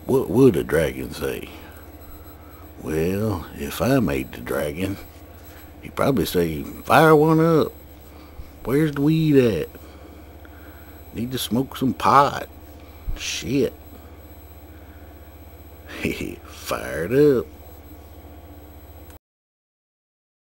What would a dragon say? Well, if I made the dragon, he'd probably say, fire one up. Where's the weed at? Need to smoke some pot. Shit. Fire it up.